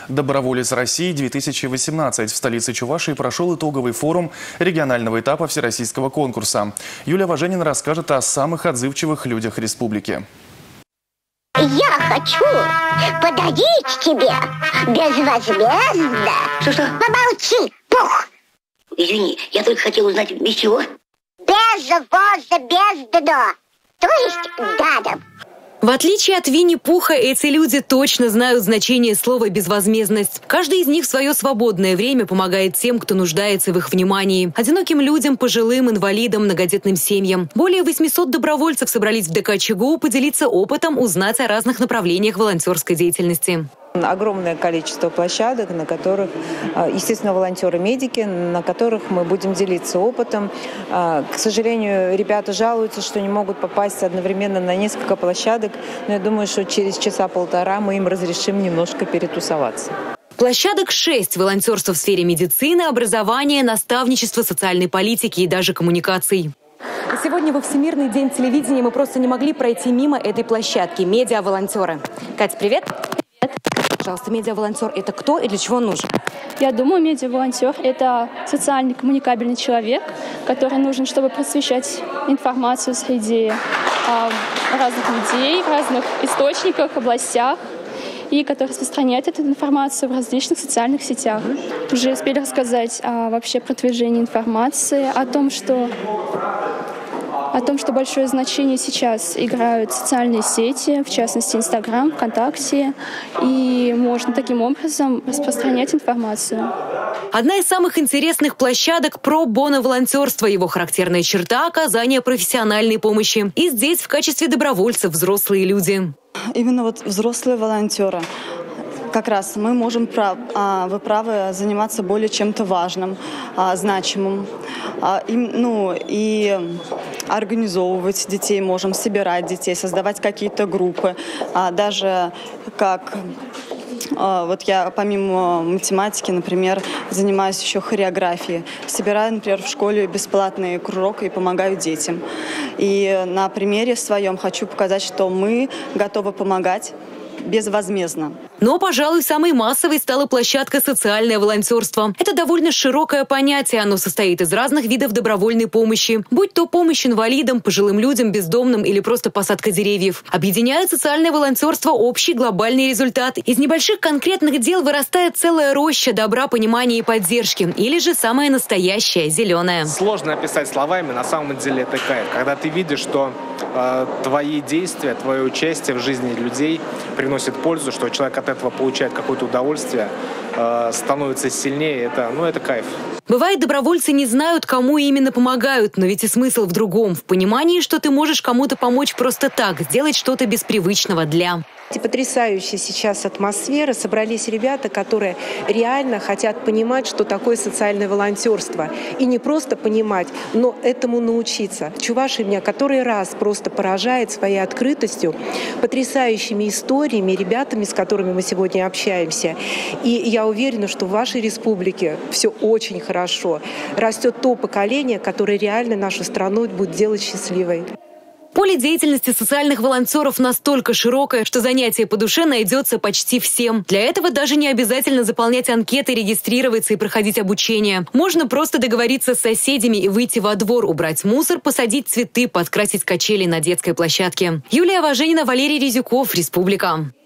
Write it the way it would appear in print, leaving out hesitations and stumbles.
«Доброволец России-2018». В столице Чувашии прошел итоговый форум регионального этапа всероссийского конкурса. Юлия Важенина расскажет о самых отзывчивых людях республики. Я хочу подарить тебе безвозмездно. Что? Помолчи, пух! Извини, я только хотел узнать, без чего? Безвозмездно. То есть гадом. В отличие от Винни-Пуха, эти люди точно знают значение слова «безвозмездность». Каждый из них в свое свободное время помогает тем, кто нуждается в их внимании. Одиноким людям, пожилым, инвалидам, многодетным семьям. Более 800 добровольцев собрались в ДК ЧГУ поделиться опытом, узнать о разных направлениях волонтерской деятельности. Огромное количество площадок, на которых, естественно, волонтеры-медики, на которых мы будем делиться опытом. К сожалению, ребята жалуются, что не могут попасть одновременно на несколько площадок, но я думаю, что через часа-полтора мы им разрешим немножко перетусоваться. Площадок 6. Волонтерство в сфере медицины, образования, наставничества, социальной политики и даже коммуникаций. Сегодня во Всемирный день телевидения мы просто не могли пройти мимо этой площадки. Медиа-волонтеры. Катя, привет. Пожалуйста, медиа-волонтер – это кто и для чего он нужен? Я думаю, медиа-волонтер – это социально коммуникабельный человек, который нужен, чтобы просвещать информацию среди разных людей, в разных источниках, областях, и который распространяет эту информацию в различных социальных сетях. Уже успели рассказать о вообще продвижении информации, о том, что большое значение сейчас играют социальные сети, в частности, Инстаграм, ВКонтакте, и можно таким образом распространять информацию. Одна из самых интересных площадок – про-боно-волонтерство. Его характерная черта – оказание профессиональной помощи. И здесь в качестве добровольцев взрослые люди. Именно вот взрослые волонтеры. Как раз мы можем, вы правы, заниматься более чем-то важным, значимым. И организовывать детей можем, собирать детей, создавать какие-то группы. Даже как... Вот я помимо математики, например, занимаюсь еще хореографией. Собираю, например, в школе бесплатный кружок и помогаю детям. И на примере своем хочу показать, что мы готовы помогать безвозмездно. Но, пожалуй, самой массовой стала площадка «Социальное волонтерство». Это довольно широкое понятие. Оно состоит из разных видов добровольной помощи. Будь то помощь инвалидам, пожилым людям, бездомным или просто посадка деревьев. Объединяет социальное волонтерство общий глобальный результат. Из небольших конкретных дел вырастает целая роща добра, понимания и поддержки. Или же самое настоящее, зеленое. Сложно описать словами, на самом деле это кайф. Когда ты видишь, что твои действия, твое участие в жизни людей приносит пользу, что человек от этого получает какое-то удовольствие, становится сильнее, это кайф. Бывает, добровольцы не знают, кому именно помогают, но ведь и смысл в другом, в понимании, что ты можешь кому-то помочь просто так, сделать что-то без привычного для... Потрясающая сейчас атмосфера. Собрались ребята, которые реально хотят понимать, что такое социальное волонтерство. И не просто понимать, но этому научиться. Чувашия меня который раз просто поражает своей открытостью, потрясающими историями, ребятами, с которыми мы сегодня общаемся. И я уверена, что в вашей республике все очень хорошо. Растет то поколение, которое реально нашу страну будет делать счастливой. Поле деятельности социальных волонтеров настолько широкое, что занятие по душе найдется почти всем. Для этого даже не обязательно заполнять анкеты, регистрироваться и проходить обучение. Можно просто договориться с соседями и выйти во двор, убрать мусор, посадить цветы, подкрасить качели на детской площадке. Юлия Важенина, Валерий Резюков, Республика.